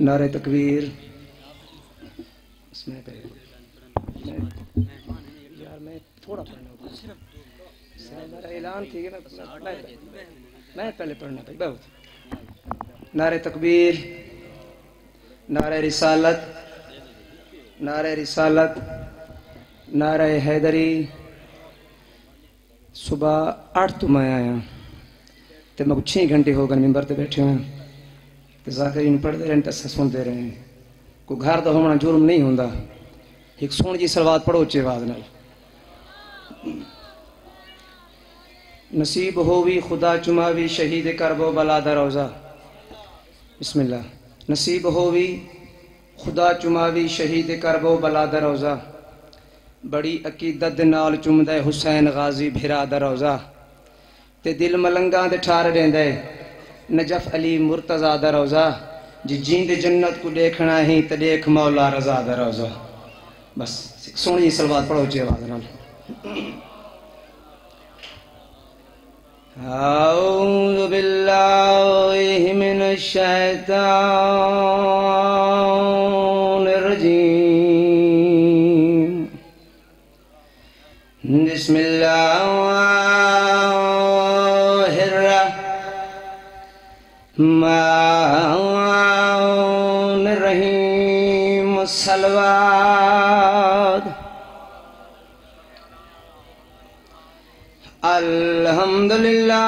نعرہ تکبیر. یار میں تھوڑا پڑھنا ہوگا, میرا اعلان تھی نا, میں پہلے پڑھنا پہ بہت. نعرہ تکبیر, نعرہ رسالت, نعرہ رسالت, نعرہ حیدری. صبح 8 تو میں آیا تو میں 6 گھنٹے ہو گئے ممبر تے بیٹھے ہوئے تو ذاکرین پڑھتے رہے تو سنتے رہے. کوئی گھر دا ہونا جرم نہیں ہوندا. ایک سون جی سلوات پڑھو اچے آواز نال. نصیب ہووی خدا چماوی شہید کربو بلا دا روزہ. بسم اللہ. نصیب ہووی خدا چماوی شہید کربو بلا دا روزہ. بڑی عقیدت نال چمدے حسین غازی بھرا دا روزہ. تے دل ملنگاں دے ٹھار دیندے نجف علی مرتضی دا روزہ. جی جیند جنت کو دیکھنا ہی تے دیکھ مولا رضا دا روزہ. بس سونی سلوات پڑھو جی آواز نال. اعوذ باللہ من الشیطان الرجیم. بسم اللہ الرحمن الرحیم. صلوات. الحمدللہ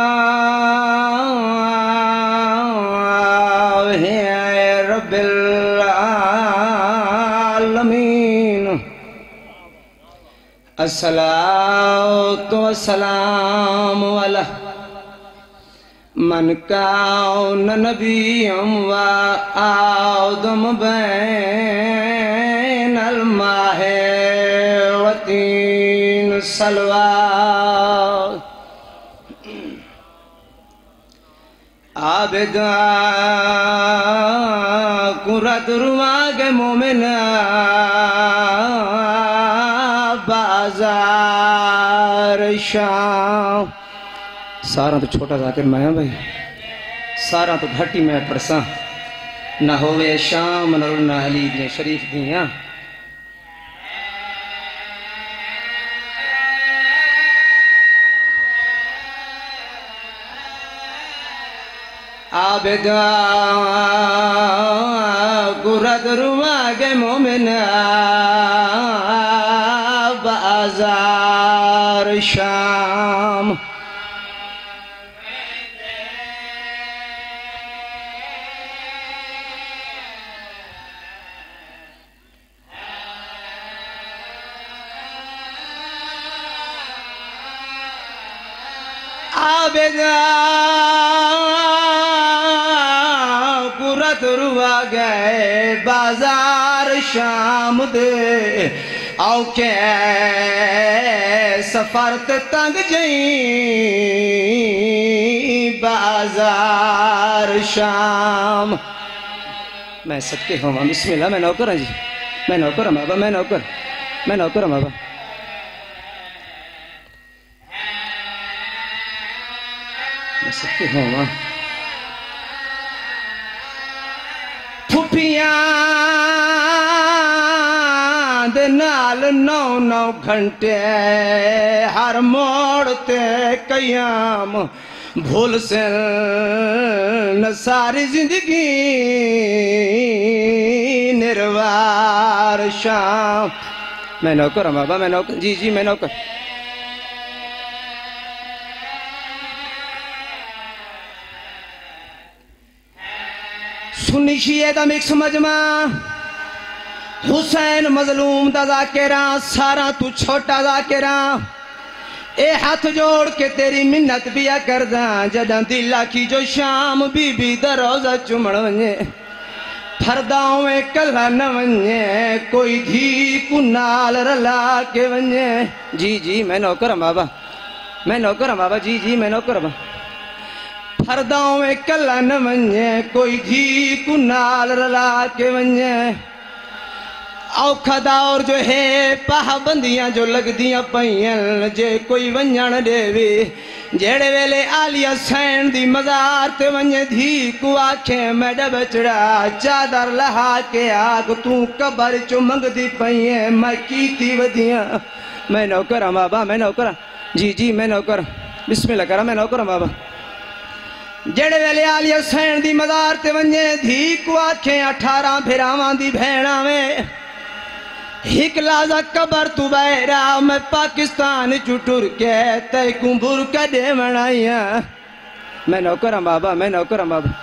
رب العالمین. الصلاۃ والسلام علی من کان نبیًا و آدم بین الماء والطین. صلوات. عابد قرۃ رواگ مومن بازار شام. سارا تو چھوٹا ذاکر میں ہوں بھائی, سارا تو گھٹی میں پرساں. نہ ہوئے شام نہ علی دیں شریف دیاں. عابد قرۃ رواگ مومن بازار شام. عابد قرۃ رواگ بازار شام دے. آؤ کے سفر تے تنگ جئیں بازار شام. میں صدقے ہوں. بسم اللہ. میں نوکر ہوں جی, میں نوکر ہوں بابا, میں نوکر ہوں بابا. میں صدقے ہوں. پھپھیاں دے نال 9 گھنٹے ہر موڑ تے قیام. بھول سے نہ ساری زندگی نروار شام. میں نوکر ہوں بابا, میں نوکر. جی جی میں نوکر. سنی شیعہ دا مکس مجمع حسین مظلوم دا ذاکراں. سارا تو چھوٹا ذاکراں. اے ہاتھ جوڑ کے تیری منت بیا کرداں. جداں دل آکھی جو شام بی بی دا روزہ چمڑ ونجے. پھرداؤں میں کلا نہ ونجے. کوئی دھی کو نال رلا کے ونجے. جی جی میں نوکر ہوں بابا, میں نوکر ہوں بابا. جی جی میں نوکر ہوں. پھرداؤں میں کلا نہ ونجے. کوئی دھی کو نال رلا کے ونجے. اوکھا دور جو ہے پابندیاں جو لگ دیاں پئیاں جے کوئی ونجن دے وے جیڑے ویلے آلی حسین دی مزار تے ونجے دھی کو آکھیں میڈا بچڑا چادر لہا کے آگ تو قبر چو منگ دی پئیاں میں کیتی ودیاں میں نوکر ہوں بابا میں نوکر جی جی میں نوکر بسم اللہ کرا میں نوکر ہوں بابا جڑے ویلے آلی حسین دی مزار تے ونجے دھی کو آکھیں 18 بھراواں دی بھیڑاں میں ایک لازہ قبر تو بہرا میں پاکستان چٹور کے تے کمبر کڈے منائیاں میں نوکر ہوں بابا میں نوکر ہوں بابا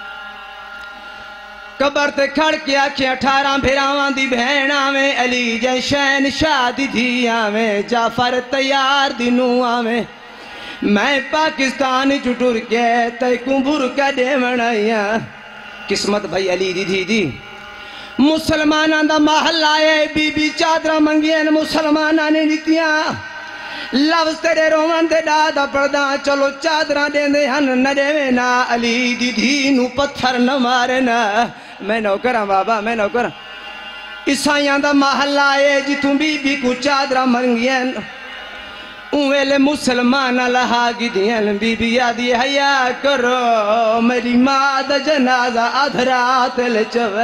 قبر تے کھڑ کے آکھیں 18 بھراواں دی بھیڑاں میں علی جشین شادی دھیاں میں جعفر تیار دی نوآں میں پاکستان چٹور کے تے کمبر کڈے منائیاں قسمت بھائی علی دی دھی دی مسلمانہ دا محل آئے بی بی چادرہ منگین مسلمانہ نے دیتیاں لفظ تیرے رومن دے دادا پردہ چلو چادرہ دیں دے ہن نہ دے میں نا علی دی دھینو پتھر نہ مارے نا میں نوکر ہوں بابا میں نوکر عیسائیاں دا محل آئے جتوں بی بی کو چادرہ منگین اویلے مسلمانہ لہا گی دین بی بی یادی حیا کرو میری ماں دا جنازہ ادھرات لے چوے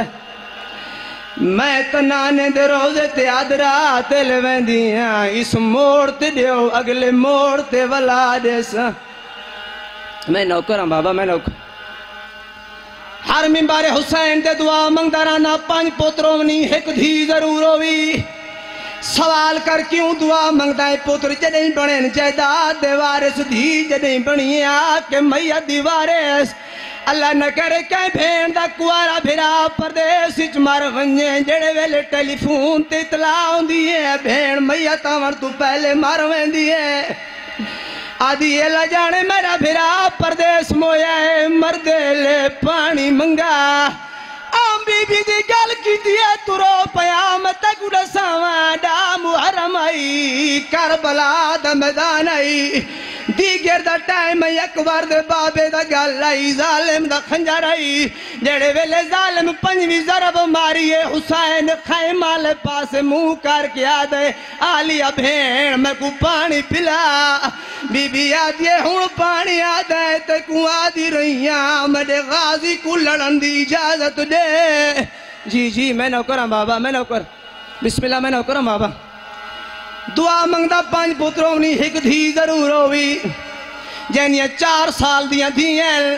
میں تنانے دے روزے تے آدرات لویں دیاں اس موڑ تے دیو اگلے موڑ تے ولا دیسا میں نوکر ہوں بابا میں نوکر ہر منبر حسین تے دعا منگدارانا 5 پتروں نہیں ایک دھی ضرور ہوئی سوال کر کیوں دعا منگدہ پتر جدیں بنیں جائیداد دے وارث دھی جدیں بنی آکے میت دی وارث اللہ نہ کرے کہیں بھین دا کوارا بھرا پردیس اچ مار ونجے جڑے ویلے ٹیلی فون تے اطلاع ہوں دیئے بھین میت آور تو پہلے مار وین دیئے آدھی یہ لجانے میرا بھرا پردیس مویا ہے مردے لے پانی منگا آم بی بی دی گل کی دیئے ترو پیامت گڑا ساواں دا محرم آئی کربلا دا میدان آئی دیگر دا ٹائم اکبر دے بابے دا گل آئی ظالم دا خنجر آئی جڑے ویلے ظالم 5ویں ضرب ماریے حسین خیمہ لے پاس منہ کر کے آدھے آلیا بھین میں کو پانی پلا بی بی آدھے ہون پانی آدھے تے کو آدھی رہیاں میرے غازی کو لڑن دی اجازت دے جی جی میں نوکر ہوں بابا میں نوکر بسم اللہ میں نوکر ہوں بابا دعا منگدہ 5 پتروں نہیں ایک دھی ضرور ہوئی جنیاں 4 سال دیاں دھیاں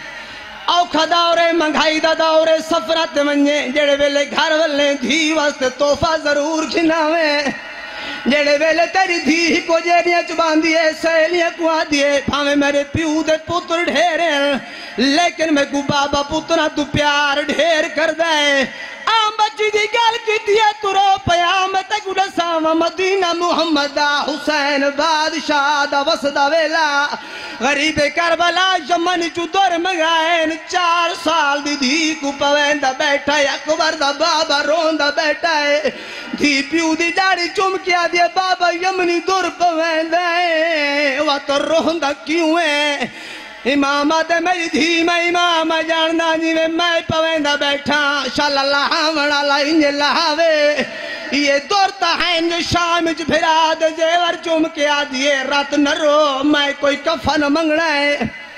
اوکھا دورے منگائی دا دورے سفرت منجے جڑے ویلے گھر والے دھی واسطے تحفہ ضرور کھناویں جڑے ویلے تیری دھی کو جیڑیاں چبان دیئے سہیلیاں کو آدھیے بھامے میرے پیو دے پتر ڈھیریں لیکن میں کو بابا پترہ تو پیار ڈھیر کر دے آم بچی دی گل کی دیئے ترو پیامت گڑا ساما مدینہ محمد حسین بادشاہ دا وسدہ ویلا غریب کربلا یمن چو دور مگائن 4 سال دی دھی کو پویندہ بیٹھا ہے اکبر دا بابا روندہ بیٹھا ہے دھی پیو دی ڈاڑی چم کیا دیئے بابا یمنی دور پویندہ ہے واتر روندہ کیوں ہے امام آدھے میری دھی میں امام جاننا جی میں پویندہ بیٹھا شال اللہ وڑا لائنجے لہاوے یہ دورتا ہے جو شام جو بھرا دے جیور چوم کے آدھیے رات نہ رو میں کوئی کفن منگنا ہے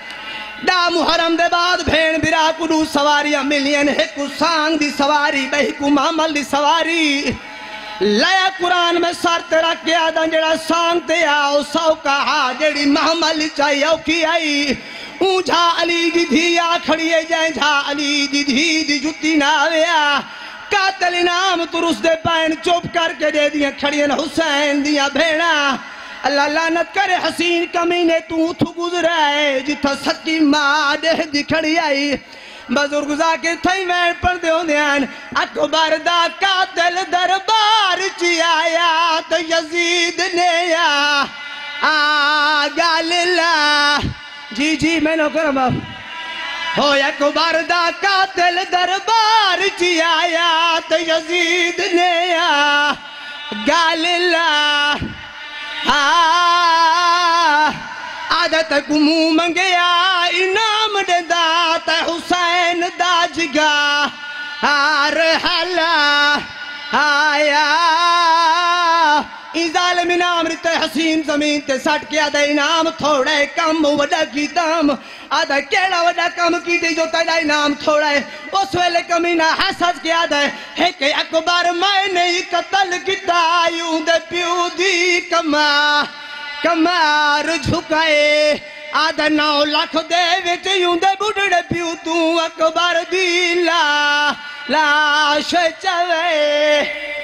دا محرم دے بعد بھین بھرا کدو سواریاں ملین ایکو سانگ دی سواری بہکو محمل دی سواری لیا قرآن میں سر تیرا کیا دا جڑا سانگ تے آؤ سو کہا جڑی محمل چاہیے اوکی آئی اونجھا علی دی دھی آ کھڑیے جائیں جھا علی دی دھی دی جتی نہ آویا قاتل انام ترس دے پائن چوپ کر کے دے دیا کھڑیے حسین دیا بھیڑا اللہ لعنت کرے حسین کمینے تو گزرائے جتھا سکی ماں دے دی کھڑی آئی بزرگ زاکر تھائی وین پر دیو دیان اکبر دا قاتل دربار چی آیا تو یزید نے آگا للہ جی جی میں نوکر ہوں باپ ہو اکبر دا قاتل دربار چی آیا تو یزید نے آگا للہ عادت کو منہ منگیا انعام دے دات حسین دا جگا رحلہ تے حسین زمین تے سٹ کے آدھا انعام تھوڑا ہے کم وڈا کی دام آدھا کیڑا وڈا کم کی دی جو تیرا انعام تھوڑا ہے اس ویلے کمینہ حسد کے آدھا ہے کہ اکبر میں نے قتل کیتا یوں دے پیو دی کمار جھکائے آدھا 9 لاکھ دے وچ یوں دے بڑھڑے پیو تو اکبر دی لاش چوے